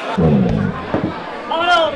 ¡Vámonos!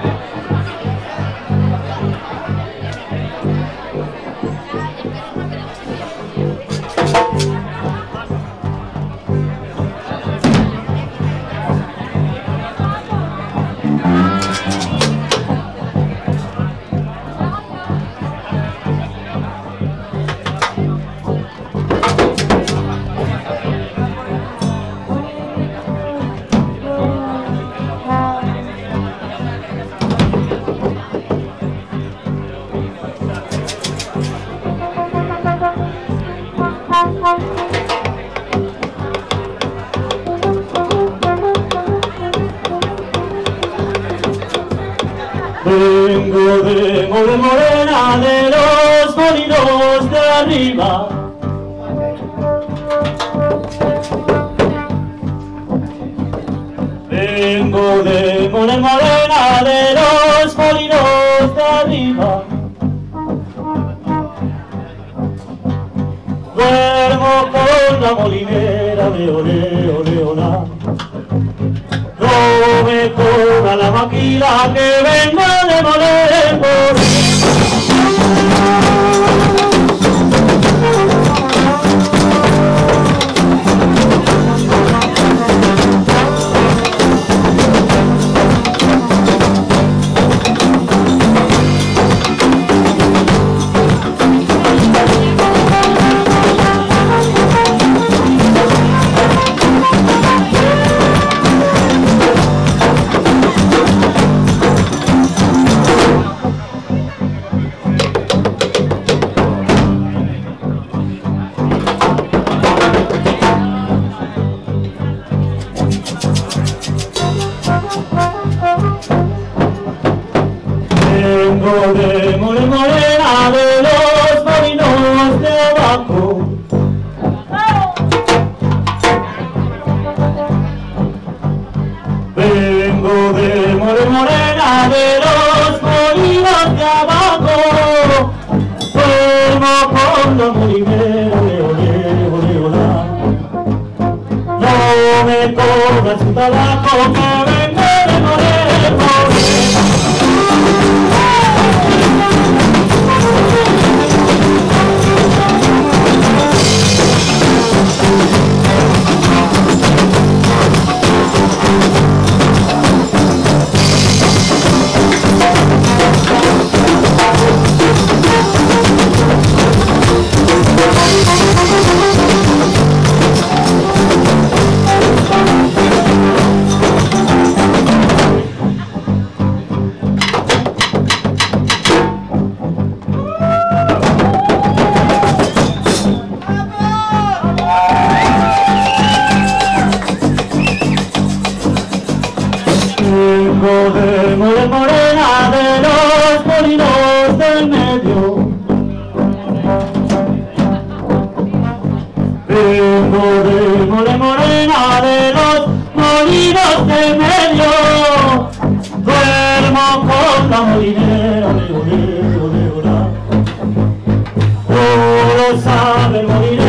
Vengo de Morena, de los molinos de arriba. Vengo de Morena, de los molinos de arriba. Duermo con la molinera de ole, ole, ola. No me cobra la maquila que venga de moler por mí. Vengo de Morena, de los molinos de abajo. Vengo de Morena, de los molinos de abajo. Duermo con la molinera de ole, ole, ola. No me cobras un tabaco que venga de moler por mí. Vengo de Morena, de los molinos del medio. Vengo de Morena, de los molinos del medio. Duermo con la molinera de ole, ole, ola. Todo sabe el molinero.